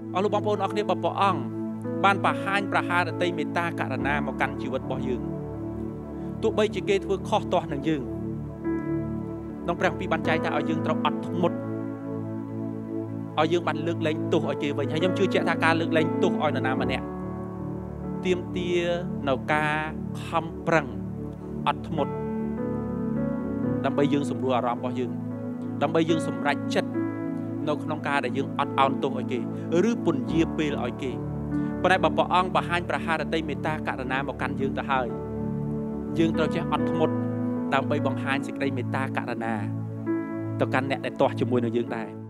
អស់លោកបងប្អូនអរគ្នាបងប្អូនបានប្រហាញប្រហារតីមេត្តាករណាមកកាន់ជីវិតរបស់យើងទោះបីជាគេធ្វើខុសទាស់នឹងយើងក្នុងព្រះគម្ពីរបានចែកថាឲ្យយើងត្រូវអត់ធ្មត់ឲ្យយើងបានលើកលែងទោសឲ្យគេវិញហើយខ្ញុំជឿជាក់ថាការលើកលែងទោសឲ្យនរណាម្នាក់ទាមទារនៅការខំប្រឹងអត់ធ្មត់ដើម្បីយើងសម្រួលអារម្មណ៍របស់យើងដើម្បីយើងសម្រេចចិត្តនៅក្នុងការដែលយើងអត់ឱនទោសឲ្យគេឬពន្យាពេលឲ្យគេប៉ុន្តែបើព្រះអង្គបង្ហាញប្រហារតីមេត្តាករណាមកកាន់យើងទៅហើយយើងត្រូវចេះអត់ធ្មត់ដើម្បីបង្ហាញសេចក្តីមេត្តាករណាទៅកាន់អ្នកដែលទាស់ជាមួយនឹងយើងដែរ